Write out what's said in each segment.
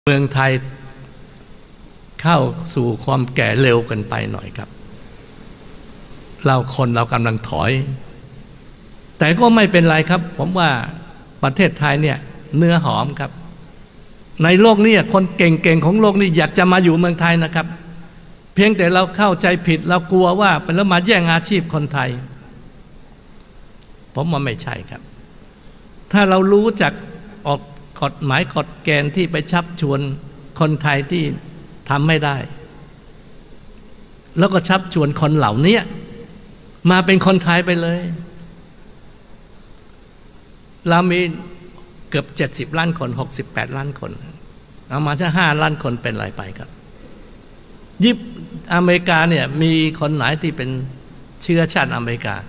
เมืองไทยเข้าสู่ความแก่เร็วกันไปหน่อยครับเรากำลังถอยแต่ก็ไม่เป็นไรครับผมว่าประเทศไทยเนี่ยเนื้อหอมครับในโลกนี้คนเก่งๆของโลกนี้อยากจะมาอยู่เมืองไทยนะครับเพียงแต่เราเข้าใจผิดเรากลัวว่าเป็นแล้วมาแย่งอาชีพคนไทยผมว่าไม่ใช่ครับถ้าเรารู้จักออกกฎหมายกฎเกณฑ์ที่ไปชักชวนคนไทยที่ทำไม่ได้แล้วก็ชักชวนคนเหล่านี้มาเป็นคนไทยไปเลยเรามีเกือบ70 ล้านคน68 ล้านคนเอามาแค่5 ล้านคนเป็นไรไปครับอเมริกาเนี่ยมีคนไหนที่เป็นเชื้อชาติอเมริกา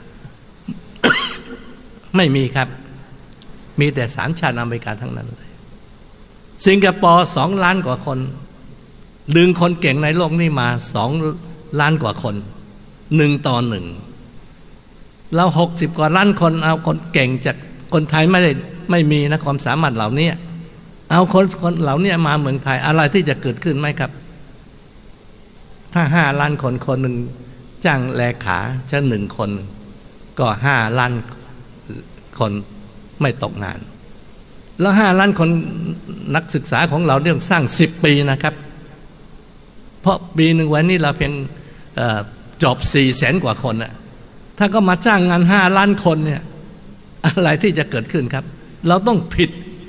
ไม่มีครับมีแต่สัญชาติอเมริกาทั้งนั้นเลยสิงคโปร์2 ล้านกว่าคนดึงคนเก่งในโลกนี้มา2 ล้านกว่าคน1 ต่อ 1เรา60 กว่าล้านคนเอาคนเก่งจากคนไทยไม่มีนะความสามารถเหล่านี้เอาคนเหล่านี้มาเมืองไทยอะไรที่จะเกิดขึ้นไหมครับถ้า5 ล้านคนคนหนึ่งจ้างแลขาจะ1 คนก็5 ล้านคนไม่ตกงานแล้ว5 ล้านคนนักศึกษาของเราเรื่องสร้าง10 ปีนะครับเพราะปีหนึ่งวันนี้เราเพียงจบ400,000 กว่าคนน่ะถ้าก็มาจ้างงาน5 ล้านคนเนี่ยอะไรที่จะเกิดขึ้นครับเราต้องผิด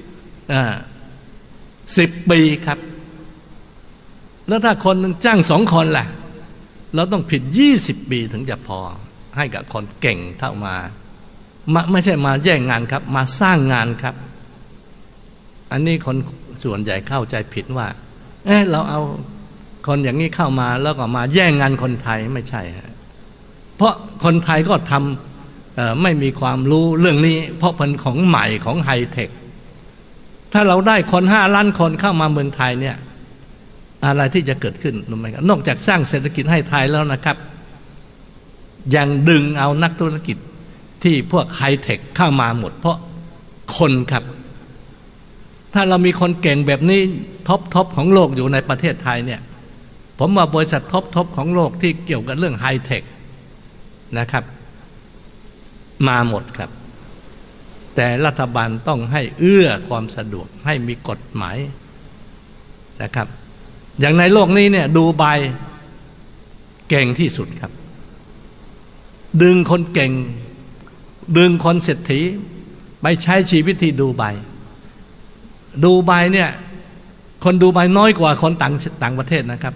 10 ปีครับแล้วถ้าคนหนึ่งจ้าง2 คนล่ะเราต้องผิด20 ปีถึงจะพอให้กับคนเก่งเท่ามาไม่ใช่มาแย่งงานครับมาสร้างงานครับอันนี้คนส่วนใหญ่เข้าใจผิดว่าเราเอาคนอย่างนี้เข้ามาแล้วก็มาแย่งงานคนไทยไม่ใช่ฮะเพราะคนไทยก็ทำไม่มีความรู้เรื่องนี้เพราะเป็นของใหม่ของไฮเทคถ้าเราได้คน5 ล้านคนเข้ามาเมืองไทยเนี่ยอะไรที่จะเกิดขึ้นรู้ไหมครับนอกจากสร้างเศรษฐกิจให้ไทยแล้วนะครับยังดึงเอานักธุรกิจที่พวกไฮเทคเข้ามาหมดเพราะคนครับถ้าเรามีคนเก่งแบบนี้ท็อปของโลกอยู่ในประเทศไทยเนี่ยผมว่าบริษัทท็อปของโลกที่เกี่ยวกับเรื่องไฮเทคนะครับมาหมดครับแต่รัฐบาลต้องให้เอื้อความสะดวกให้มีกฎหมายนะครับอย่างในโลกนี้เนี่ยดูไบเก่งที่สุดครับดึงคนเก่งดึงคนเศรษฐีไปใช้ชีวิตที่ดูไบเนี่ยคนดูไบน้อยกว่าคนต่างประเทศนะครับ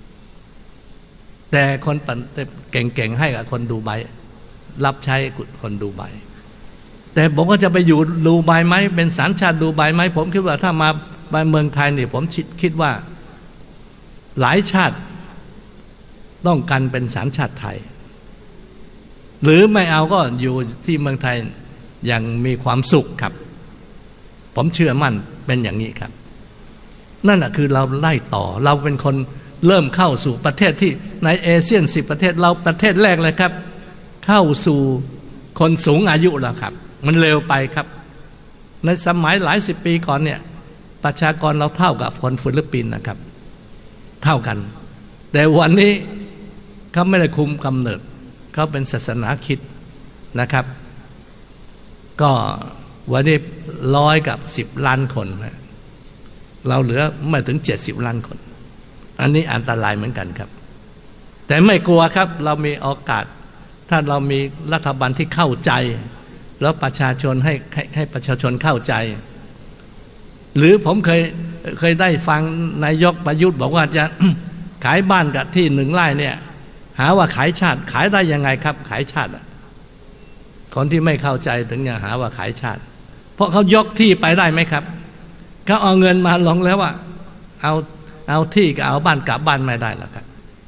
แต่คนเก่งๆให้กับคนดูไบรับใช้คนดูไบแต่ผมก็จะไปอยู่ดูไบไหมเป็นสัญชาติดูไบไหมผมคิดว่าถ้ามาเมืองไทยเนี่ยผมคิดว่าหลายชาติต้องการเป็นสัญชาติไทยหรือไม่เอาก็อยู่ที่เมืองไทยอย่างมีความสุขครับผมเชื่อมั่นเป็นอย่างนี้ครับนั่นแหะคือเราไล่ต่อเราเป็นคนเริ่มเข้าสู่ประเทศที่ในเอเชียน10 ประเทศเราประเทศแรกเลยครับเข้าสู่คนสูงอายุแล้วครับมันเร็วไปครับในสมัยหลาย10 ปีก่อนเนี่ยประชากรเราเท่ากับคนฟิลิปปินส์นะครับเท่ากันแต่วันนี้เขาไม่ได้คุมกำเนิดเขาเป็นศาสนาคริสต์นะครับก็วันนี้100 กับ 10 ล้านคนเราเหลือไม่ถึง70 ล้านคนอันนี้อันตรายเหมือนกันครับแต่ไม่กลัวครับเรามีโอกาสถ้าเรามีรัฐบาลที่เข้าใจแล้วประชาชนให้ประชาชนเข้าใจหรือผมเคยได้ฟังนายกประยุทธ์บอกว่าจะ ขายบ้านกับที่1 ไร่เนี่ยหาว่าขายชาติขายได้ยังไงครับขายชาติคนที่ไม่เข้าใจถึงจะหาว่าขายชาติเพราะเขายกที่ไปได้ไหมครับเขาเอาเงินมาลงแล้วว่าเอาที่กับเอาบ้านกลับบ้านไม่ได้แล้วครับ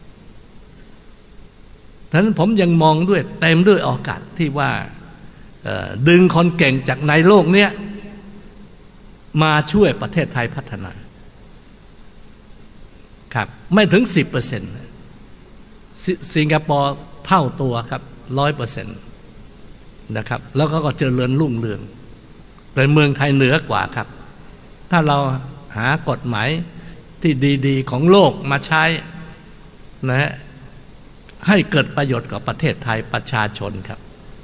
ฉะนั้นผมยังมองด้วยเต็มด้วยโอกาสที่ว่าดึงคนเก่งจากในโลกเนี้ยมาช่วยประเทศไทยพัฒนาครับไม่ถึง 10%สิงคโปร์เท่าตัวครับ 100% นะครับแล้วก็เจริญรุ่งเรืองแต่เมืองไทยเหนือกว่าครับถ้าเราหากฎหมายที่ดีๆของโลกมาใช้นะฮะให้เกิดประโยชน์กับประเทศไทยประชาชนครับ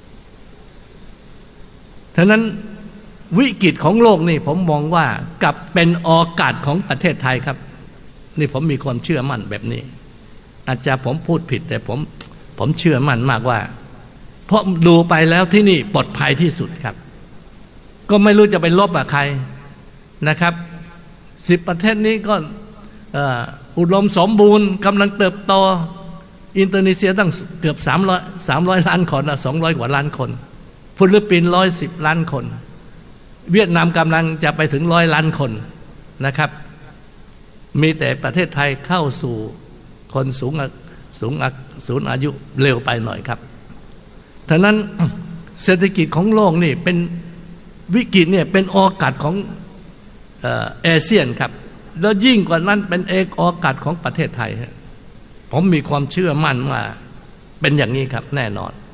ฉะนั้นวิกฤตของโลกนี่ผมมองว่ากลับเป็นโอกาสของประเทศไทยครับนี่ผมมีความเชื่อมั่นแบบนี้อาจจะผมพูดผิดแต่ผมเชื่อมั่นมากว่าเพราะดูไปแล้วที่นี่ปลอดภัยที่สุดครับก็ไม่รู้จะไปลบกับใครนะครับ10ประเทศนี้ก็อุดมสมบูรณ์กำลังเติบโตอินโดนีเซียตั้งเกือบ300ล้านคน200กว่าล้านคนฟิลิปปินส์110ล้านคนเวียดนามกำลังจะไปถึง100ล้านคนนะครับมีแต่ประเทศไทยเข้าสู่คนสูงอายุเร็วไปหน่อยครับฉะนั้นเศรษฐกิจของโลกนี่เป็นวิกฤตเนี่ยเป็นโอกาสของอาเซียนครับแล้วยิ่งกว่านั้นเป็นโอกาสของประเทศไทยผมมีความเชื่อมั่นว่าเป็นอย่างนี้ครับแน่นอน